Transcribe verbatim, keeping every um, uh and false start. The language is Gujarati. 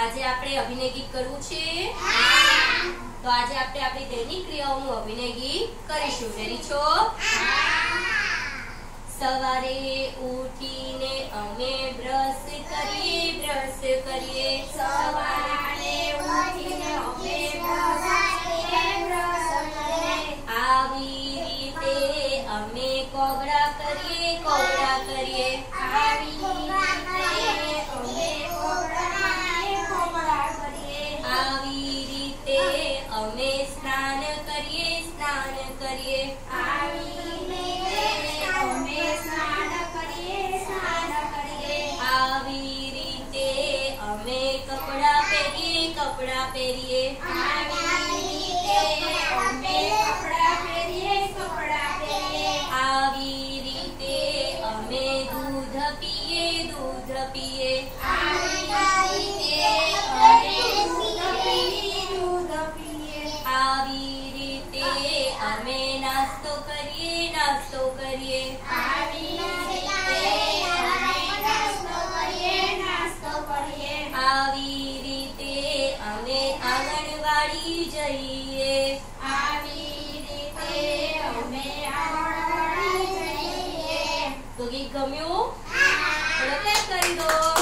આજે આપણે અભિનય ગીત કરવું છે તો આજે આપણે આપણી દૈનિક ક્રિયાઓનું અભિનય ગીત કરીશું. રેડી છો? સવારે ઉઠીને અમે બ્રશ કરીએ બ્રશ કરીએ સવારે ઉઠીને અમે બ્રશ કરીએ બ્રશ કરીએ આવી રીતે અમે કોગળા કરીએ કોગળા કરીએ આવી રીતે અમે કોગળા કોગળા કરીએ આવી રીતે અમે સ્નાન કરીએ સ્નાન કરીએ આવી રીતે અમે સ્નાન કરીએ સ્નાન કરીએ આવી રીતે અમે કપડાં પહેરીએ કપડાં પહેરીએ આવી રીતે અમે કપડાં પહેરીએ કપડાં પહેરીએ આવી રીતે અમે દૂધ પીએ દૂધ પીએ આવી રીતે અમે દૂધ પીએ દૂધ પીએ આવી રીતે અમે નાસ્તો કરીએ નાસ્તો કરીએ આવી રીતે અમે નાસ્તો કરીએ નાસ્તો કરીએ આવી રીતે અમે આંગણવાડી જઈએ. આવી રીતે અમે આંગણવાડી જઈએ. તો ગીત ગમ્યું? તો clap કરી દો.